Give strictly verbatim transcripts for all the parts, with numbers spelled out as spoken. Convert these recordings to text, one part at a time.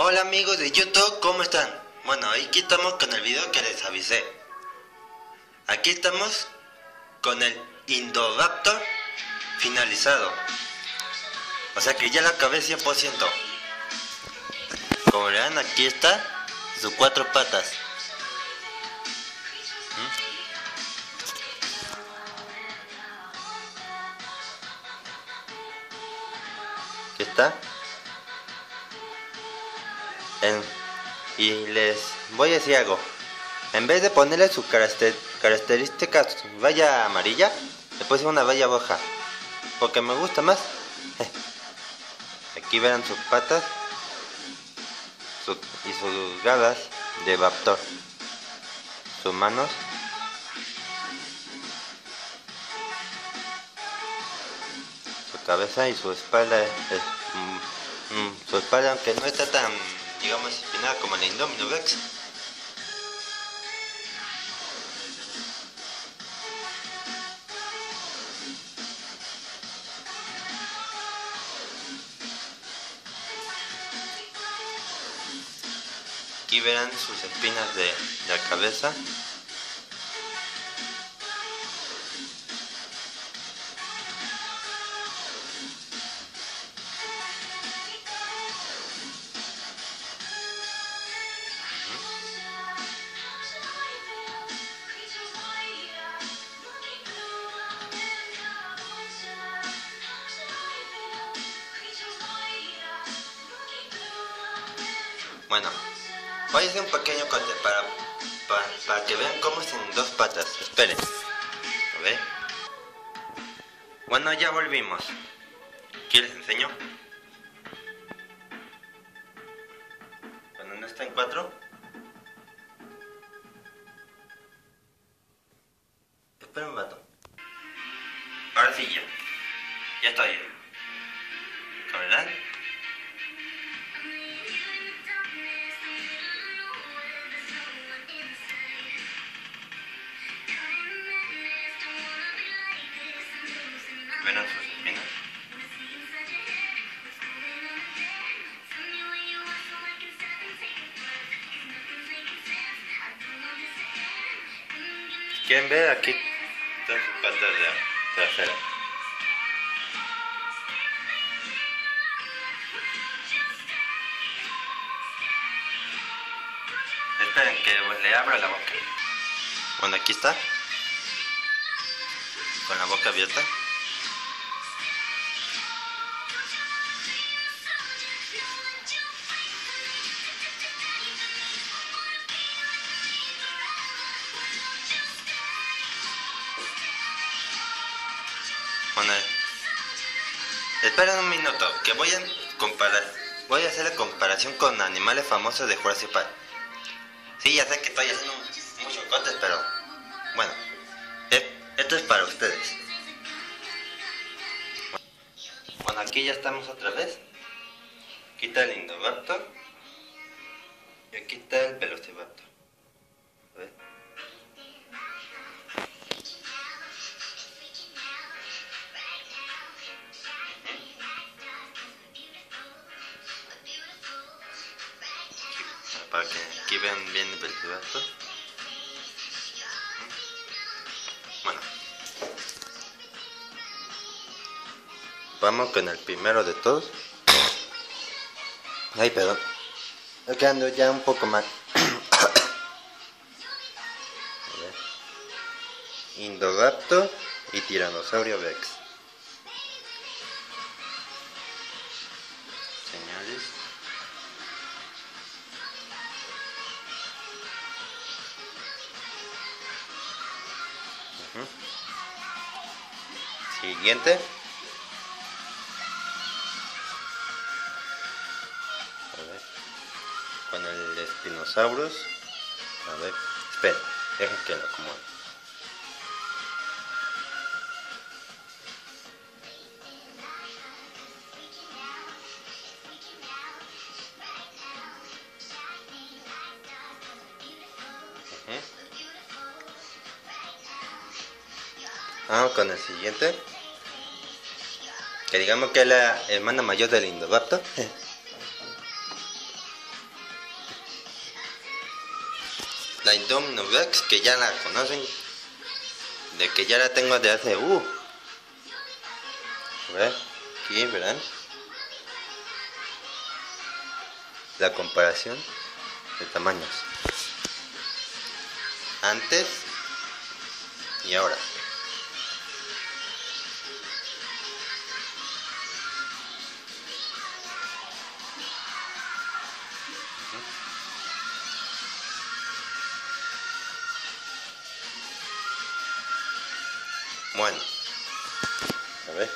Hola amigos de YouTube, ¿cómo están? Bueno, aquí estamos con el video que les avisé. Aquí estamos con el Indoraptor finalizado. O sea que ya la acabé cien por ciento. Como verán, aquí está sus cuatro patas. ¿Mm? Aquí está. En, y les voy a decir algo. En vez de ponerle su caracter, característica valla amarilla, le puse una valla roja, porque me gusta más. Aquí verán sus patas su, y sus garras de raptor, sus manos, su cabeza y su espalda. Es, mm, mm, su espalda, aunque no está tan, digamos, espinada como el Indominus Rex. Aquí verán sus espinas de, de la cabeza. Bueno, voy a hacer un pequeño corte para, para, para que vean cómo es en dos patas. Esperen. A ver. Bueno, ya volvimos. Aquí les enseño. Cuando no está en cuatro. Espera un rato. Ahora sí ya. Ya estoy. ¿Verdad? Verán sus espinas. Si quieren ver, aquí están sus patas de trasera. Esperen que le abra la boca. Bueno, aquí está, con la boca abierta. Bueno, esperen un minuto, que voy a comparar, voy a hacer la comparación con animales famosos de Jurassic Park. Sí, ya sé que estoy haciendo muchos cortes, pero bueno, esto es para ustedes. Bueno, aquí ya estamos otra vez. Aquí está el Indoraptor y aquí está el Velociraptor. A ver. Para que aquí vean bien el Velociraptor. Bueno, vamos con el primero de todos. Ay, perdón, estoy quedando ya un poco mal. Indoraptor y Tiranosaurio Rex. Señales. Uh-huh. Siguiente. A ver. Con el Spinosaurus. A ver. Espera, dejen que lo acomode. Vamos con el siguiente, que digamos que es la hermana mayor del Indoraptor. la Indominus que ya la conocen, de que ya la tengo de hace uh. A ver, aquí verán la comparación de tamaños antes y ahora. Bueno, a ver.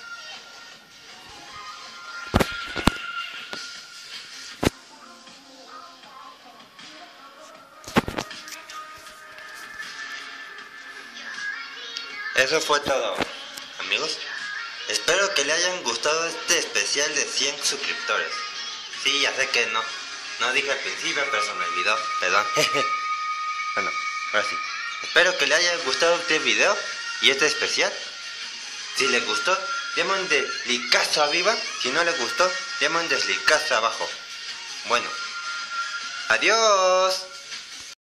Eso fue todo, amigos. Espero que le hayan gustado este especial de cien suscriptores. Sí, ya sé que no, no dije al principio, pero se me olvidó, perdón. Bueno, ahora sí. Espero que le haya gustado este video y este especial. Si les gustó, denme un deslicazo arriba. Si no les gustó, denme un deslicazo abajo. Bueno, adiós.